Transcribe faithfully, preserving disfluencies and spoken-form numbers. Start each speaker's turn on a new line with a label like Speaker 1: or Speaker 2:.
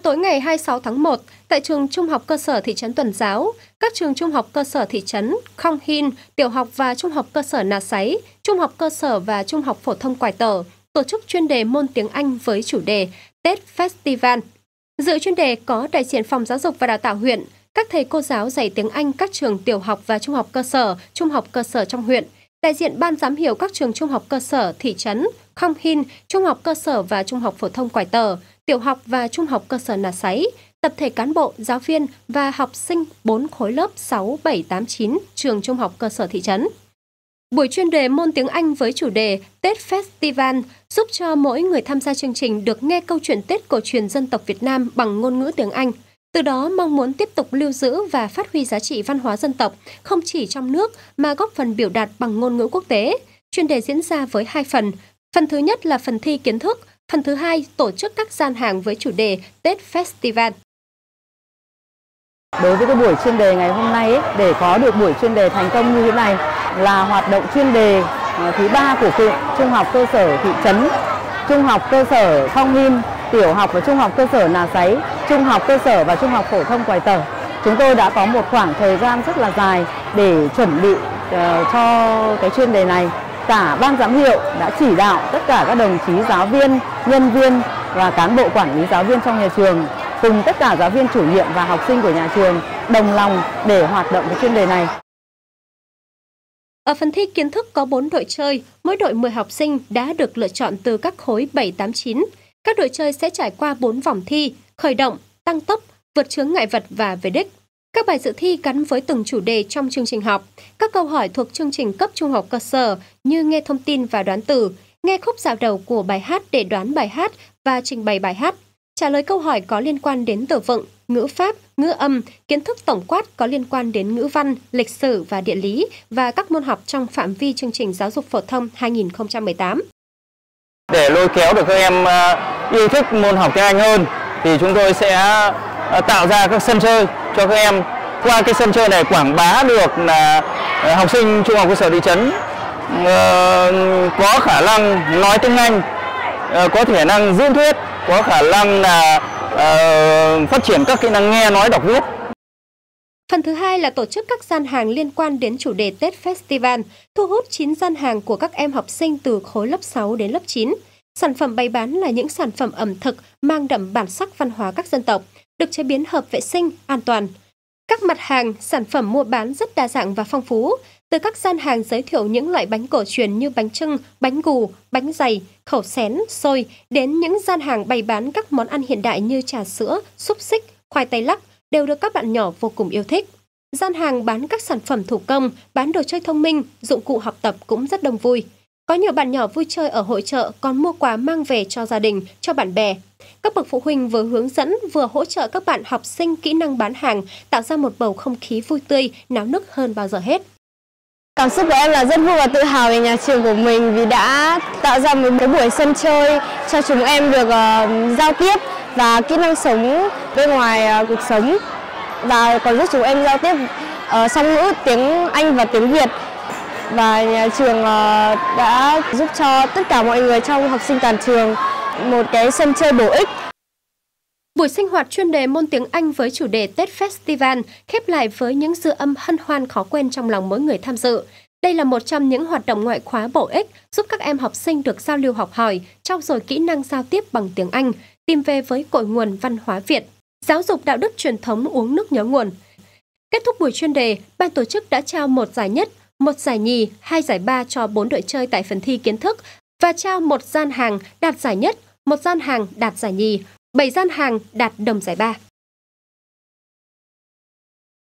Speaker 1: Tối ngày hai mươi sáu tháng một, tại trường Trung học cơ sở thị trấn Tuần Giáo, các trường Trung học cơ sở thị trấn Khong Hin, Tiểu học và Trung học cơ sở Nà Sáy, Trung học cơ sở và Trung học phổ thông Quài Tở tổ chức chuyên đề môn tiếng Anh với chủ đề Tết Festival. Dự chuyên đề có đại diện Phòng Giáo dục và Đào tạo huyện, các thầy cô giáo dạy tiếng Anh các trường tiểu học và trung học cơ sở, trung học cơ sở trong huyện, đại diện ban giám hiệu các trường trung học cơ sở thị trấn Khong Hin, Trung học cơ sở và Trung học phổ thông Quài Tở, tiểu học và trung học cơ sở Nà Sáy, tập thể cán bộ, giáo viên và học sinh bốn khối lớp sáu, bảy, tám, chín trường trung học cơ sở thị trấn. Buổi chuyên đề môn tiếng Anh với chủ đề Tết Festival giúp cho mỗi người tham gia chương trình được nghe câu chuyện Tết cổ truyền dân tộc Việt Nam bằng ngôn ngữ tiếng Anh. Từ đó mong muốn tiếp tục lưu giữ và phát huy giá trị văn hóa dân tộc không chỉ trong nước mà góp phần biểu đạt bằng ngôn ngữ quốc tế. Chuyên đề diễn ra với hai phần. Phần thứ nhất là phần thi kiến thức, phần thứ hai tổ chức các gian hàng với chủ đề Tết Festival.
Speaker 2: Đối với cái buổi chuyên đề ngày hôm nay ấy, để có được buổi chuyên đề thành công như thế này là hoạt động chuyên đề thứ ba của cụm Trung học cơ sở thị trấn, Trung học cơ sở Khong Hin, Tiểu học và Trung học cơ sở Nà Sáy, Trung học cơ sở và Trung học phổ thông Quài Tở. Chúng tôi đã có một khoảng thời gian rất là dài để chuẩn bị uh, cho cái chuyên đề này. Cả ban giám hiệu đã chỉ đạo tất cả các đồng chí giáo viên, nhân viên và cán bộ quản lý giáo viên trong nhà trường cùng tất cả giáo viên chủ nhiệm và học sinh của nhà trường đồng lòng để hoạt động cái chuyên đề này.
Speaker 1: Ở phần thi kiến thức có bốn đội chơi, mỗi đội mười học sinh đã được lựa chọn từ các khối bảy, tám, chín. Các đội chơi sẽ trải qua bốn vòng thi, khởi động, tăng tốc, vượt chướng ngại vật và về đích. Các bài dự thi gắn với từng chủ đề trong chương trình học. Các câu hỏi thuộc chương trình cấp trung học cơ sở như nghe thông tin và đoán từ, nghe khúc dạo đầu của bài hát để đoán bài hát và trình bày bài hát. Trả lời câu hỏi có liên quan đến từ vựng, ngữ pháp, ngữ âm, kiến thức tổng quát có liên quan đến ngữ văn, lịch sử và địa lý và các môn học trong phạm vi chương trình giáo dục phổ thông hai nghìn không trăm mười tám.
Speaker 3: Để lôi kéo được các em yêu thích môn học tiếng Anh hơn thì chúng tôi sẽ tạo ra các sân chơi cho các em. Qua cái sân chơi này quảng bá được là học sinh trung học cơ sở thị trấn có khả năng nói tiếng Anh, có khả năng diễn thuyết, có khả năng là uh, phát triển các kỹ năng nghe, nói, đọc, viết.
Speaker 1: Phần thứ hai là tổ chức các gian hàng liên quan đến chủ đề Tết Festival, thu hút chín gian hàng của các em học sinh từ khối lớp sáu đến lớp chín. Sản phẩm bày bán là những sản phẩm ẩm thực mang đậm bản sắc văn hóa các dân tộc, được chế biến hợp vệ sinh, an toàn. Các mặt hàng, sản phẩm mua bán rất đa dạng và phong phú. Từ các gian hàng giới thiệu những loại bánh cổ truyền như bánh chưng, bánh gù, bánh dày, khẩu xén, xôi, đến những gian hàng bày bán các món ăn hiện đại như trà sữa, xúc xích, khoai tây lắc đều được các bạn nhỏ vô cùng yêu thích. Gian hàng bán các sản phẩm thủ công, bán đồ chơi thông minh, dụng cụ học tập cũng rất đông vui. Có nhiều bạn nhỏ vui chơi ở hội chợ còn mua quà mang về cho gia đình, cho bạn bè. Các bậc phụ huynh vừa hướng dẫn vừa hỗ trợ các bạn học sinh kỹ năng bán hàng, tạo ra một bầu không khí vui tươi, náo nức hơn bao giờ hết.
Speaker 4: Cảm xúc của em là rất vui và tự hào về nhà trường của mình vì đã tạo ra một cái buổi sân chơi cho chúng em được uh, giao tiếp và kỹ năng sống bên ngoài uh, cuộc sống, và còn giúp chúng em giao tiếp uh, song ngữ tiếng Anh và tiếng Việt. Và nhà trường uh, đã giúp cho tất cả mọi người trong học sinh toàn trường một cái sân chơi bổ ích.
Speaker 1: Buổi sinh hoạt chuyên đề môn tiếng Anh với chủ đề Tết Festival khép lại với những dư âm hân hoan khó quên trong lòng mỗi người tham dự. Đây là một trong những hoạt động ngoại khóa bổ ích giúp các em học sinh được giao lưu học hỏi, trau dồi kỹ năng giao tiếp bằng tiếng Anh, tìm về với cội nguồn văn hóa Việt, giáo dục đạo đức truyền thống uống nước nhớ nguồn. Kết thúc buổi chuyên đề, ban tổ chức đã trao một giải nhất, một giải nhì, hai giải ba cho bốn đội chơi tại phần thi kiến thức và trao một gian hàng đạt giải nhất, một gian hàng đạt giải nhì, bảy gian hàng đạt đồng giải ba.